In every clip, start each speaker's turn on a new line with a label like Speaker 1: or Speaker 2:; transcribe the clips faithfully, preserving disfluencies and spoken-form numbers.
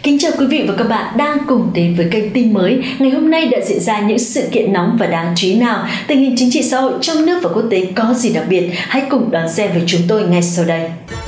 Speaker 1: Kính chào quý vị và các bạn đang cùng đến với kênh tin mới. Ngày hôm nay đã diễn ra những sự kiện nóng và đáng chú ý nào? Tình hình chính trị xã hội trong nước và quốc tế có gì đặc biệt? Hãy cùng đón xem với chúng tôi ngay sau đây.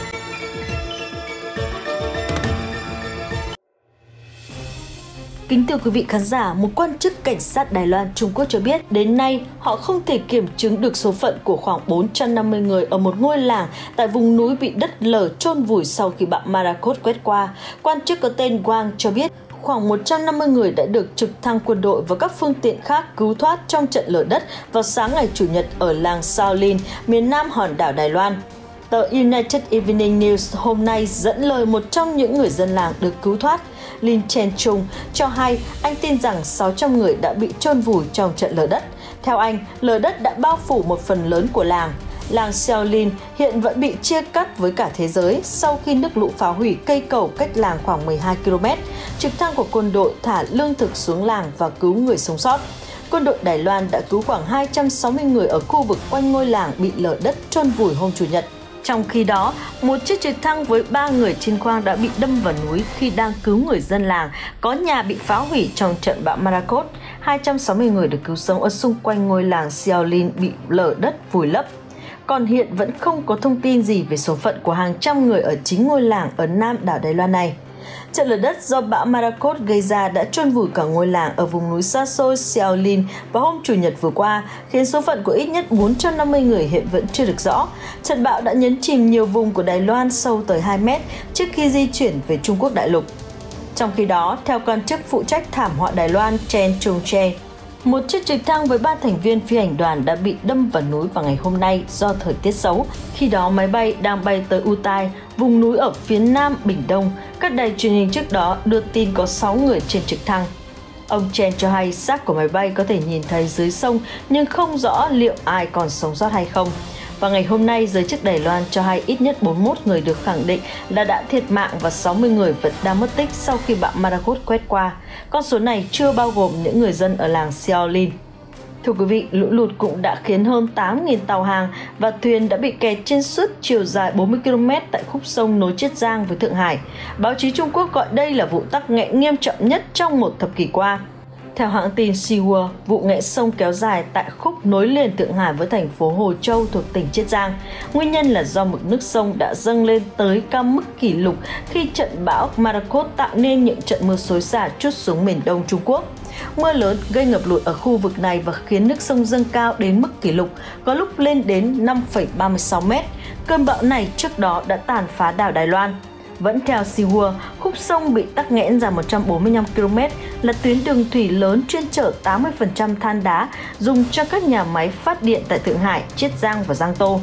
Speaker 1: Kính thưa quý vị khán giả, một quan chức cảnh sát Đài Loan Trung Quốc cho biết đến nay họ không thể kiểm chứng được số phận của khoảng bốn trăm năm mươi người ở một ngôi làng tại vùng núi bị đất lở chôn vùi sau khi bão Morakot quét qua. Quan chức có tên Wang cho biết khoảng một trăm năm mươi người đã được trực thăng quân đội và các phương tiện khác cứu thoát trong trận lở đất vào sáng ngày Chủ nhật ở làng Shaolin, miền nam hòn đảo Đài Loan. Tờ United Evening News hôm nay dẫn lời một trong những người dân làng được cứu thoát, Lin Chen Chung, cho hay anh tin rằng sáu trăm người đã bị chôn vùi trong trận lở đất. Theo anh, lở đất đã bao phủ một phần lớn của làng. Làng Shaolin hiện vẫn bị chia cắt với cả thế giới sau khi nước lũ phá hủy cây cầu cách làng khoảng mười hai ki lô mét. Trực thăng của quân đội thả lương thực xuống làng và cứu người sống sót. Quân đội Đài Loan đã cứu khoảng hai trăm sáu mươi người ở khu vực quanh ngôi làng bị lở đất chôn vùi hôm Chủ nhật. Trong khi đó, một chiếc trực thăng với ba người trên khoang đã bị đâm vào núi khi đang cứu người dân làng có nhà bị phá hủy trong trận bão Morakot. hai trăm sáu mươi người được cứu sống ở xung quanh ngôi làng Shaolin bị lở đất vùi lấp. Còn hiện vẫn không có thông tin gì về số phận của hàng trăm người ở chính ngôi làng ở nam đảo Đài Loan này. Trận lở đất do bão Morakot gây ra đã chôn vùi cả ngôi làng ở vùng núi xa xôi Shaolin vào hôm Chủ nhật vừa qua, khiến số phận của ít nhất bốn trăm năm mươi người hiện vẫn chưa được rõ. Trận bão đã nhấn chìm nhiều vùng của Đài Loan sâu tới hai mét trước khi di chuyển về Trung Quốc đại lục. Trong khi đó, theo quan chức phụ trách thảm họa Đài Loan Chen Chung-che, một chiếc trực thăng với ba thành viên phi hành đoàn đã bị đâm vào núi vào ngày hôm nay do thời tiết xấu. Khi đó, máy bay đang bay tới Utai, vùng núi ở phía nam Bình Đông. Các đài truyền hình trước đó đưa tin có sáu người trên trực thăng. Ông Chen cho hay xác của máy bay có thể nhìn thấy dưới sông nhưng không rõ liệu ai còn sống sót hay không. Và ngày hôm nay, giới chức Đài Loan cho hay ít nhất bốn mươi mốt người được khẳng định là đã thiệt mạng và sáu mươi người vẫn đang mất tích sau khi bão Morakot quét qua. Con số này chưa bao gồm những người dân ở làng Shaolin. Thưa quý vị, lũ lụt cũng đã khiến hơn tám nghìn tàu hàng và thuyền đã bị kẹt trên suốt chiều dài bốn mươi ki lô mét tại khúc sông nối Chiết Giang với Thượng Hải. Báo chí Trung Quốc gọi đây là vụ tắc nghẽn nghiêm trọng nhất trong một thập kỷ qua. Theo hãng tin Xinhua, vụ nghẽn sông kéo dài tại khúc nối liền Thượng Hải với thành phố Hồ Châu thuộc tỉnh Chiết Giang. Nguyên nhân là do mực nước sông đã dâng lên tới cao mức kỷ lục khi trận bão Morakot tạo nên những trận mưa xối xả trút xuống miền đông Trung Quốc. Mưa lớn gây ngập lụt ở khu vực này và khiến nước sông dâng cao đến mức kỷ lục, có lúc lên đến năm phẩy ba mươi sáu mét. Cơn bão này trước đó đã tàn phá đảo Đài Loan. Vẫn theo Xinhua, khúc sông bị tắc nghẽn dài một trăm bốn mươi lăm ki lô mét là tuyến đường thủy lớn chuyên chở tám mươi phần trăm than đá dùng cho các nhà máy phát điện tại Thượng Hải, Chiết Giang và Giang Tô.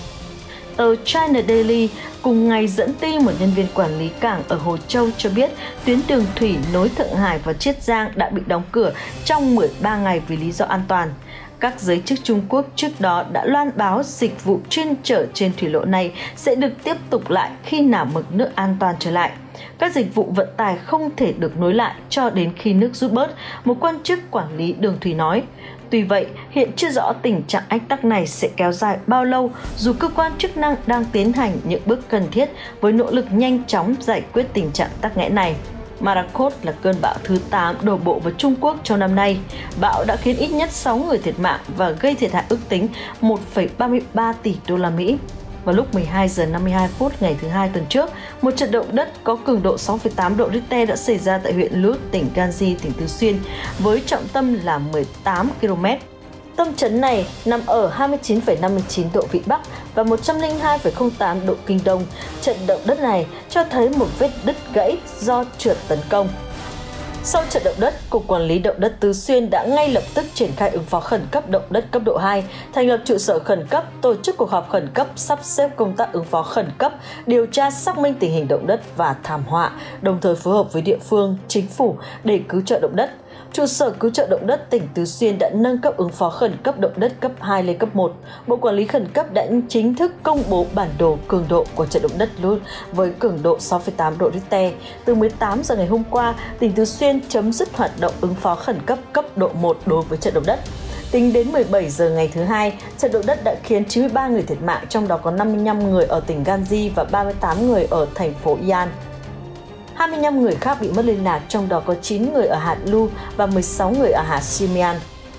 Speaker 1: Tờ China Daily cùng ngày dẫn tin một nhân viên quản lý cảng ở Hồ Châu cho biết tuyến đường thủy nối Thượng Hải và Chiết Giang đã bị đóng cửa trong mười ba ngày vì lý do an toàn. Các giới chức Trung Quốc trước đó đã loan báo dịch vụ chuyên chở trên thủy lộ này sẽ được tiếp tục lại khi nào mực nước an toàn trở lại. Các dịch vụ vận tải không thể được nối lại cho đến khi nước rút bớt, một quan chức quản lý đường thủy nói. Tuy vậy, hiện chưa rõ tình trạng ách tắc này sẽ kéo dài bao lâu dù cơ quan chức năng đang tiến hành những bước cần thiết với nỗ lực nhanh chóng giải quyết tình trạng tắc nghẽn này. Morakot là cơn bão thứ tám đổ bộ vào Trung Quốc trong năm nay. Bão đã khiến ít nhất sáu người thiệt mạng và gây thiệt hại ước tính một phẩy ba mươi ba tỷ đô la Mỹ. Vào lúc mười hai giờ năm mươi hai phút ngày thứ hai tuần trước, một trận động đất có cường độ sáu phẩy tám độ Richter đã xảy ra tại huyện Lut, tỉnh Ganji, tỉnh Tứ Xuyên, với trọng tâm là mười tám ki lô mét. Tâm chấn này nằm ở hai mươi chín phẩy năm mươi chín độ Vĩ Bắc và một trăm lẻ hai phẩy không tám độ Kinh Đông. Trận động đất này cho thấy một vết đứt gãy do trượt tấn công. Sau trận động đất, Cục Quản lý Động đất Tứ Xuyên đã ngay lập tức triển khai ứng phó khẩn cấp động đất cấp độ hai, thành lập trụ sở khẩn cấp, tổ chức cuộc họp khẩn cấp, sắp xếp công tác ứng phó khẩn cấp, điều tra xác minh tình hình động đất và thảm họa, đồng thời phối hợp với địa phương, chính phủ để cứu trợ động đất. Trụ sở cứu trợ động đất tỉnh Tứ Xuyên đã nâng cấp ứng phó khẩn cấp động đất cấp hai lên cấp một. Bộ Quản lý Khẩn cấp đã chính thức công bố bản đồ cường độ của trận động đất Lut với cường độ sáu phẩy tám độ Richter. Từ mười tám giờ ngày hôm qua, tỉnh Tứ Xuyên chấm dứt hoạt động ứng phó khẩn cấp cấp độ một đối với trận động đất. Tính đến mười bảy giờ ngày thứ hai, trận động đất đã khiến chín mươi ba người thiệt mạng, trong đó có năm mươi lăm người ở tỉnh Ganji và ba mươi tám người ở thành phố Yan. hai mươi lăm người khác bị mất liên lạc, trong đó có chín người ở hạt Lu và mười sáu người ở hạt Xi'an.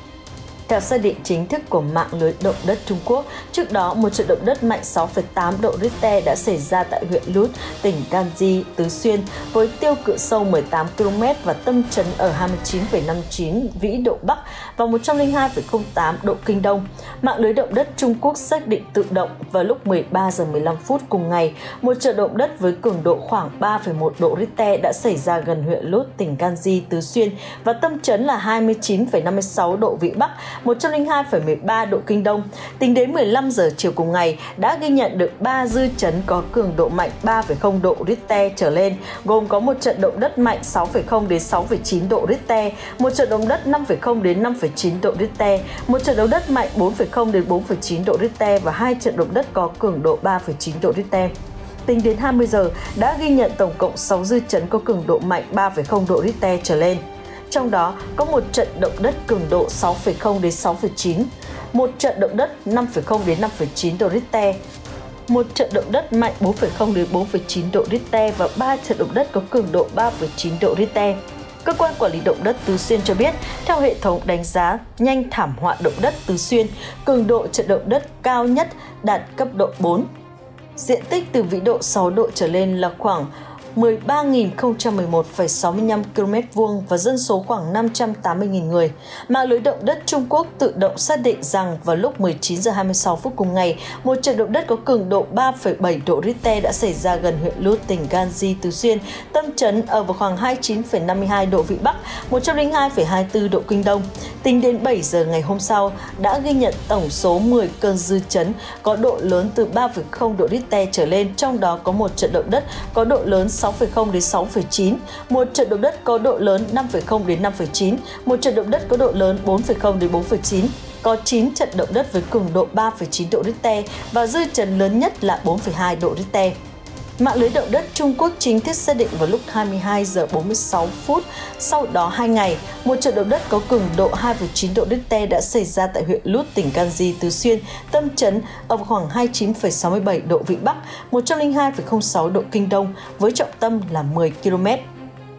Speaker 1: Theo xác định chính thức của mạng lưới động đất Trung Quốc, trước đó một trận động đất mạnh sáu phẩy tám độ Richter đã xảy ra tại huyện Lut, tỉnh Ganji, Tứ Xuyên, với tiêu cự sâu mười tám ki lô mét và tâm chấn ở hai mươi chín phẩy năm mươi chín vĩ độ Bắc và một trăm lẻ hai phẩy không tám độ Kinh Đông. Mạng lưới động đất Trung Quốc xác định tự động vào lúc mười ba giờ mười lăm phút cùng ngày, một trận động đất với cường độ khoảng ba phẩy một độ Richter đã xảy ra gần huyện Lut, tỉnh Ganji, Tứ Xuyên và tâm chấn là hai mươi chín phẩy năm mươi sáu độ vĩ Bắc, một trăm lẻ hai phẩy mười ba độ Kinh Đông. Tính đến mười lăm giờ chiều cùng ngày, đã ghi nhận được ba dư chấn có cường độ mạnh ba phẩy không độ Richter trở lên, gồm có một trận động đất mạnh sáu phẩy không đến sáu phẩy chín độ Richter, một trận động đất năm phẩy không đến năm phẩy chín độ Richter, một trận động đất mạnh bốn phẩy không đến bốn phẩy chín độ Richter và hai trận động đất có cường độ ba phẩy chín độ Richter. Tính đến hai mươi giờ, đã ghi nhận tổng cộng sáu dư chấn có cường độ mạnh ba phẩy không độ Richter trở lên. Trong đó có một trận động đất cường độ sáu phẩy không đến sáu phẩy chín, một trận động đất năm phẩy không đến năm phẩy chín độ Richter, một trận động đất mạnh bốn phẩy không đến bốn phẩy chín độ Richter và ba trận động đất có cường độ ba phẩy chín độ Richter. Cơ quan quản lý động đất Tứ Xuyên cho biết, theo hệ thống đánh giá nhanh thảm họa động đất Tứ Xuyên, cường độ trận động đất cao nhất đạt cấp độ bốn. Diện tích từ vĩ độ sáu độ trở lên là khoảng mười ba nghìn không trăm mười một phẩy sáu mươi lăm ki lô mét vuông và dân số khoảng năm trăm tám mươi nghìn người. Mạng lưới động đất Trung Quốc tự động xác định rằng vào lúc mười chín giờ hai mươi sáu phút cùng ngày, một trận động đất có cường độ ba phẩy bảy độ Richter đã xảy ra gần huyện Lut, tỉnh Ganji, Tứ Xuyên, tâm chấn ở vào khoảng hai mươi chín phẩy năm mươi hai độ vĩ Bắc, một trăm lẻ hai phẩy hai mươi tư độ Kinh Đông. Tính đến bảy giờ ngày hôm sau, đã ghi nhận tổng số mười cơn dư chấn có độ lớn từ ba phẩy không độ Richter trở lên, trong đó có một trận động đất có độ lớn sáu phẩy không đến sáu phẩy chín, một trận động đất có độ lớn năm phẩy không đến năm phẩy chín, một trận động đất có độ lớn bốn phẩy không đến bốn phẩy chín. Có chín trận động đất với cường độ ba phẩy chín độ Richter và dư chấn lớn nhất là bốn phẩy hai độ Richter. Mạng lưới động đất Trung Quốc chính thức xác định vào lúc hai mươi hai giờ bốn mươi sáu phút. Sau đó hai ngày, một trận động đất có cường độ hai phẩy chín độ Richter đã xảy ra tại huyện Lut, tỉnh Ganji, Tứ Xuyên, tâm chấn ở khoảng hai mươi chín phẩy sáu mươi bảy độ vĩ Bắc, một trăm lẻ hai phẩy không sáu độ Kinh Đông với trọng tâm là mười ki lô mét.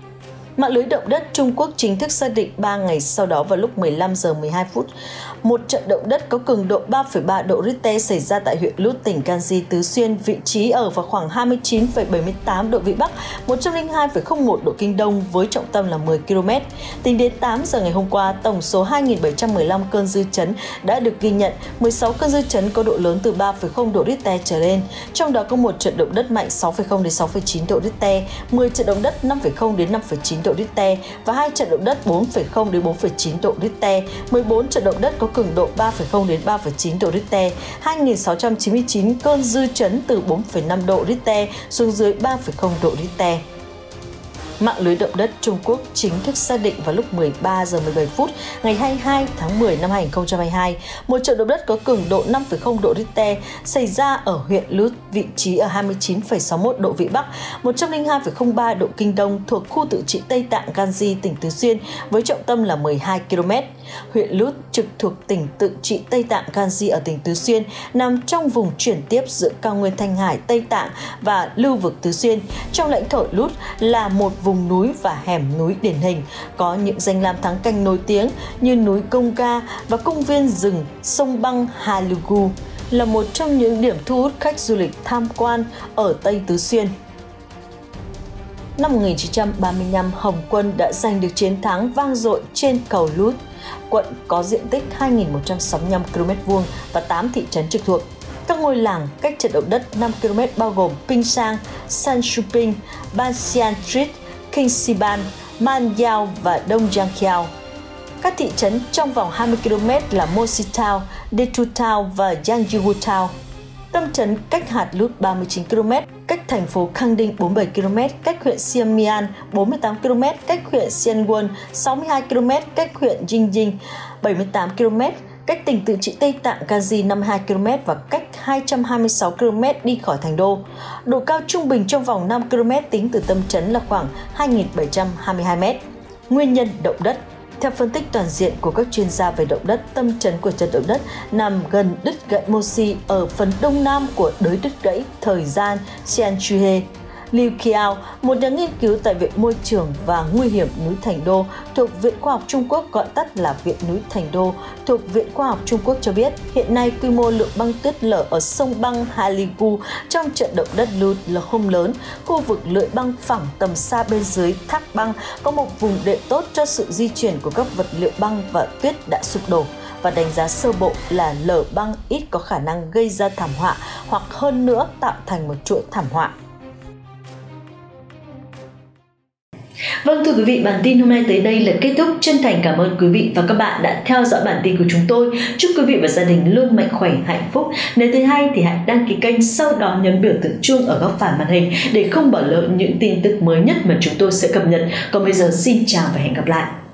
Speaker 1: Mạng lưới động đất Trung Quốc chính thức xác định ba ngày sau đó vào lúc mười lăm giờ mười hai phút, một trận động đất có cường độ ba phẩy ba độ Richter xảy ra tại huyện Lut, tỉnh Ganji, Tứ Xuyên, vị trí ở vào khoảng hai mươi chín phẩy bảy mươi tám độ vĩ Bắc, một trăm lẻ hai phẩy không một độ Kinh Đông với trọng tâm là mười ki lô mét. Tính đến tám giờ ngày hôm qua, tổng số hai nghìn bảy trăm mười lăm cơn dư chấn đã được ghi nhận, mười sáu cơn dư chấn có độ lớn từ ba phẩy không độ Richter trở lên, trong đó có một trận động đất mạnh sáu phẩy không đến sáu phẩy chín độ Richter, mười trận động đất năm phẩy không đến năm phẩy chín độ Richter và hai trận động đất bốn phẩy không đến bốn phẩy chín độ Richter, mười bốn trận động đất có cường độ ba phẩy không đến ba phẩy chín độ Richter, hai nghìn sáu trăm chín mươi chín cơn dư chấn từ bốn phẩy năm độ Richter xuống dưới ba phẩy không độ Richter. Mạng lưới động đất Trung Quốc chính thức xác định vào lúc mười ba giờ mười bảy phút ngày hai mươi hai tháng mười năm hai nghìn không trăm hai mươi hai, một trận động đất có cường độ năm phẩy không độ Richter xảy ra ở huyện Lut, vị trí ở hai mươi chín phẩy sáu mươi mốt độ vĩ Bắc, một trăm lẻ hai phẩy không ba độ Kinh Đông thuộc khu tự trị Tây Tạng Ganji, tỉnh Tứ Xuyên với trọng tâm là mười hai ki lô mét. Huyện Lut trực thuộc tỉnh tự trị Tây Tạng Ganji ở tỉnh Tứ Xuyên, nằm trong vùng chuyển tiếp giữa cao nguyên Thanh Hải, Tây Tạng và lưu vực Tứ Xuyên. Trong lãnh thổ Lut là một vùng núi và hẻm núi điển hình, có những danh lam thắng cảnh nổi tiếng như núi Gongga và công viên rừng sông băng Halugu, là một trong những điểm thu hút khách du lịch tham quan ở Tây Tứ Xuyên. Năm một nghìn chín trăm ba mươi lăm, Hồng quân đã giành được chiến thắng vang dội trên cầu Lut. Quận có diện tích hai nghìn một trăm sáu mươi lăm ki lô mét vuông và tám thị trấn trực thuộc. Các ngôi làng cách trận động đất năm ki lô mét bao gồm Pingsang, Sanshuping, Banxian Street, Kinh Siban, Man Yao và Đông Giang Kiao. Các thị trấn trong vòng hai mươi ki lô mét là Mosi Town, Detu Town và Yangjiu Town. Tâm trấn cách hạt Lut ba mươi chín ki lô mét, cách thành phố Khang Đinh bốn mươi bảy ki lô mét, cách huyện Xiamen bốn mươi tám ki lô mét, cách huyện Xianwon sáu mươi hai ki lô mét, cách huyện Jingjing bảy mươi tám ki lô mét, cách tỉnh tự trị Tây Tạng Ganji năm mươi hai ki lô mét và cách hai trăm hai mươi sáu ki lô mét đi khỏi thành đô. Độ cao trung bình trong vòng năm ki lô mét tính từ tâm trấn là khoảng hai nghìn bảy trăm hai mươi hai mét. Nguyên nhân động đất. Theo phân tích toàn diện của các chuyên gia về động đất, tâm trấn của trận động đất nằm gần đứt gãy Mosi ở phần đông nam của đới đứt gãy thời gian Xianchuhe. Liu Qiao, một nhà nghiên cứu tại Viện Môi trường và Nguy hiểm núi Thành Đô thuộc Viện Khoa học Trung Quốc, gọi tắt là Viện núi Thành Đô, thuộc Viện Khoa học Trung Quốc cho biết, hiện nay quy mô lượng băng tuyết lở ở sông băng Haligu trong trận động đất lụt là không lớn. Khu vực lưỡi băng phẳng tầm xa bên dưới thác băng có một vùng đệm tốt cho sự di chuyển của các vật liệu băng và tuyết đã sụp đổ, và đánh giá sơ bộ là lở băng ít có khả năng gây ra thảm họa hoặc hơn nữa tạo thành một chuỗi thảm họa. Vâng, thưa quý vị, bản tin hôm nay tới đây là kết thúc. Chân thành cảm ơn quý vị và các bạn đã theo dõi bản tin của chúng tôi. Chúc quý vị và gia đình luôn mạnh khỏe, hạnh phúc. Nếu thấy hay thì hãy đăng ký kênh, sau đó nhấn biểu tượng chuông ở góc phải màn hình để không bỏ lỡ những tin tức mới nhất mà chúng tôi sẽ cập nhật. Còn bây giờ xin chào và hẹn gặp lại.